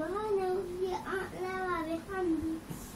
subhanahu wa ta'ala wa bihamdi.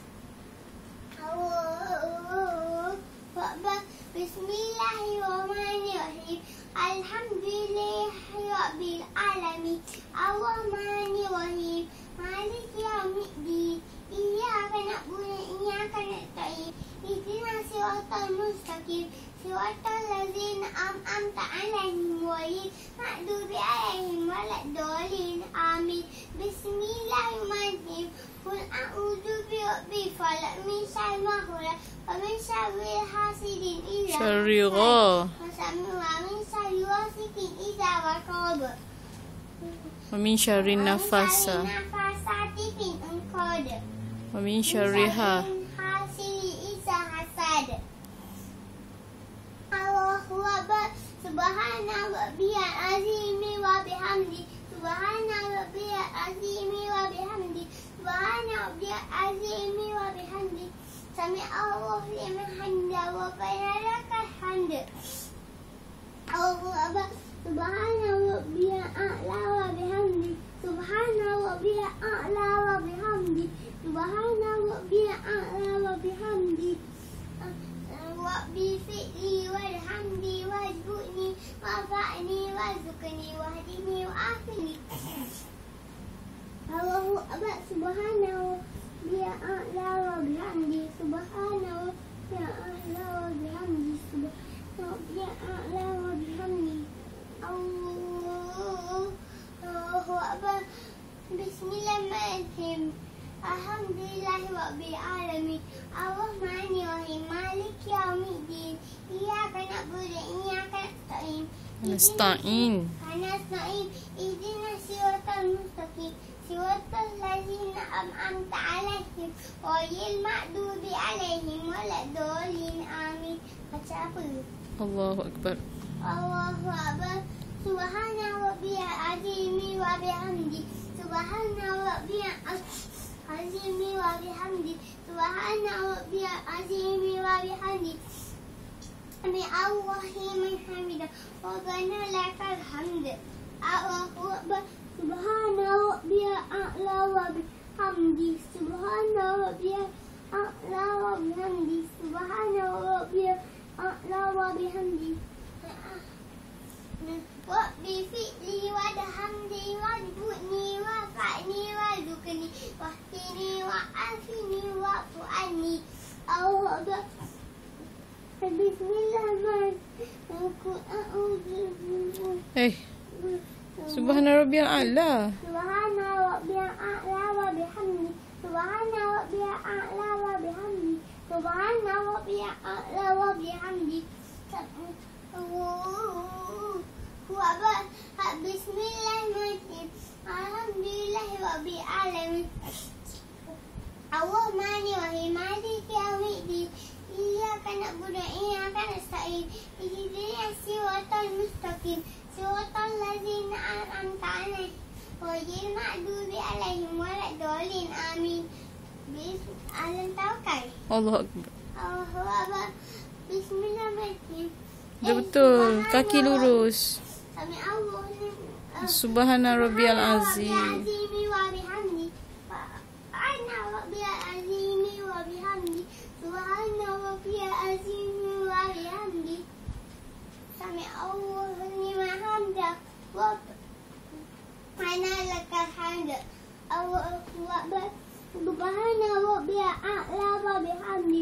Allahu akbar. Bismillahirrahmanirrahim. Alhamdulillahi rabbil alamin. Ar-Rahmanir-Rahim. Maliki yaumiddin. Iyyaka na'budu wa iyyaka nasta'in. Ihdinas siratal mustaqim. Siratal ladzina an'amta 'alaihim ghairil maghdubi 'alaihim waladdallin. Amin. Bismillahirrahmanirrahim. Qul a'udzu birabbil falaq min syarri ma khalaq wa min syarri hasidin idza syarri wa min syarri ghasiqin idza waqab wa min syarri nafasati fil 'uqad wa min syarri hasidin idza hasad. Allahu akbar. Subhana rabbiyal azim wa bihamdi. Subhana rabbiyal azim wa bihamdi. Subhana rabbiyal azim wa bihamdi. Sami Allahu liman hamdah wa lakal hamd. Allahu akbar. Subhana rabbiyal a'la wa bihamdi. Subhana rabbiyal a'la wa bihamdi. Subhana rabbiyal a'la wa bihamdi. Rabbi fi'li walhamdi wajbuni wafa'ni wazukni wahdini wa'afini. Allahu akbar. Subhanahu biya a'la wa bihamdi. Subhanahu biya a'la wa bihamdi. Subhanahu biya a'la wa bihamdi. Allahu akbar. Bismillahirrahmanirrahim. Alhamdulillahi rabbil alamin. Ar-Rahmanir-Rahim. Maliki yaumiddin. Iyyaka na'budu wa iyyaka nasta'in. Ihdinas siratal mustaqim. Siratal ladzina an'amta 'alaihim ghairil maghdubi 'alaihim waladdallin. Amin. Baca apa? Allahu akbar. Allahu akbar. Subhana rabbiyal azim wa bihamdi. Subhana rabbiyal azim wa bihamdi. Subhana rabbiyal azim wa bihamdi. Sami Allahu liman hamidah. Rabbana lakal hamd. Allahu akbar. Subhana rabbiyal a'la wa bihamdi. Subhana rabbiyal a'la wa bihamdi. Subhana rabbiyal a'la wa bihamdi. Rabbi fi'li walhamdi wajbuni wafa'ni wazukni wahdini wa'afini wa'fu'ani. Allahu akbar. Bismillahirrahmanirrahim. Subhana rabbiyal a'la. Subhana rabbiyal a'la wa bihamdi. Subhana rabbiyal a'la wa bihamdi. Subhana rabbiyal a'la wa bihamdi. Bismillahirrahmanirrahim. Alhamdulillahi rabbil alamin. Ar-Rahmanir-Rahim. Maliki yaumiddin. Iyyaka na'budu wa iyyaka nasta'in. Ihdinas siratal mustaqim. Siratal ladzina an'amta 'alaihim ghairil maghdubi 'alaihim waladdallin. Amin. Tawakkal. Allahu akbar. Allahu akbar. Bismillahirrahmanirrahim. Betul, kaki lurus. Sami Allahu Subhana rabbiyal azim. wa bihamdi. Subhana rabbiyal azim wa bihamdi. Subhana rabbiyal azim wa bihamdi. Sami Allahu liman hamdah. Rabbana lakal hamd. Allahu akbar. Subhana rabbiyal a'la wa bihamdi.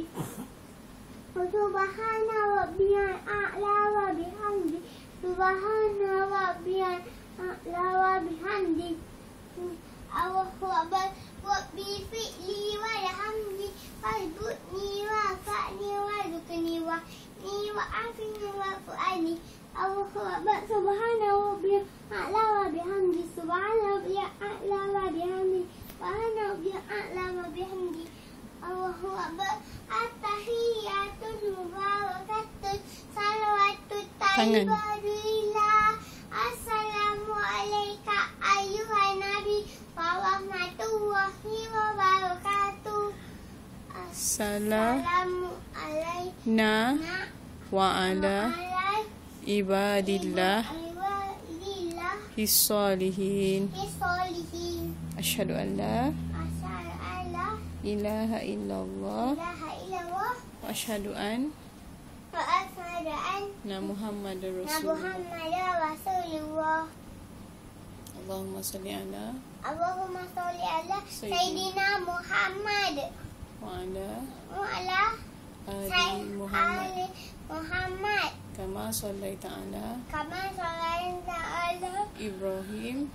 Subhana rabbiyal a'la wa bihamdi. Subhana rabbiyal a'la wa bihamdi. Allahu akbar. Rabbi fi'li walhamdi wajbuni wafa'ni wazukni wahdini wa'afini wa'fu'ani. Allahu akbar. Subhana rabbiyal a'la wa bihamdi. Subhana rabbiyal a'la wa bihamdi. Subhana rabbiyal a'la wa bihamdi. Allahu akbar. At-tahiyyatun mubarakatun salawatut tayyibah. Assalamu alayka ayyuhan nabi wa rahmatullahi wa barakatuh. Assalamu alayna wa ala ibadillah His-salihin. Bisolihin. Asyhadu an la Asyhadu an la ilaha illallah ilaha illallah. wa asyhadu an Wa asyhadu anna Muhammadar Rasulullah. Muhammadar Rasulullah. Allahumma salli ala Allahumma sholli ala Sayyidina Muhammad wa ala wa ala ali Muhammad Ali Muhammad kama shallaita ala kama sholaita ala Ibrahim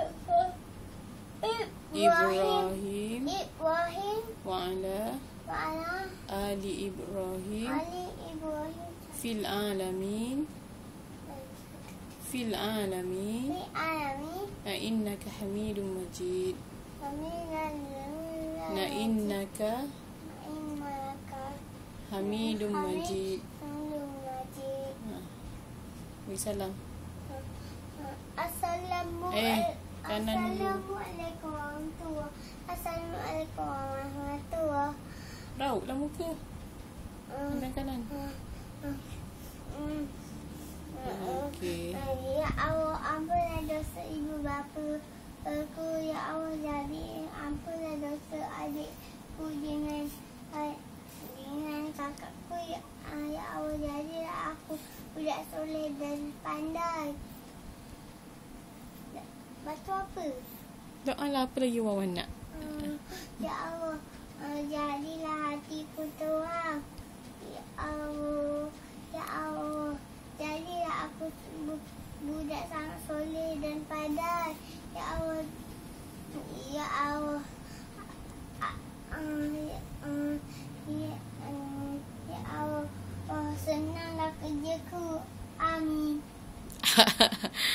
Ibrahim wa ala wa ala ali Ibrahim Ali Ibrahim fil alamin fi alamin innaka Hamidum Majid. Innaka Hamidum Majid. Bagi salam. Kanan dulu. Assalamualaikum warahmatullahi. Assalamualaikum warahmatullahi. Rauk lah muka. Kanan. Okey. Ya Allah, ampunlah dosa ibu bapa aku. Ya Allah, jadi ampunlah dosa adikku dengan kakakku. Ya Allah, jadilah aku budak soleh dan pandai. Batu apa? Doa lah apa lagi Wawan nak? Ya Allah, jadilah hatiku terang. Ya Allah, ya Allah, jadilah aku budak sangat soleh dan pandai. Ya Allah, ya Allah, ya Allah, senanglah kerjaku. Amin.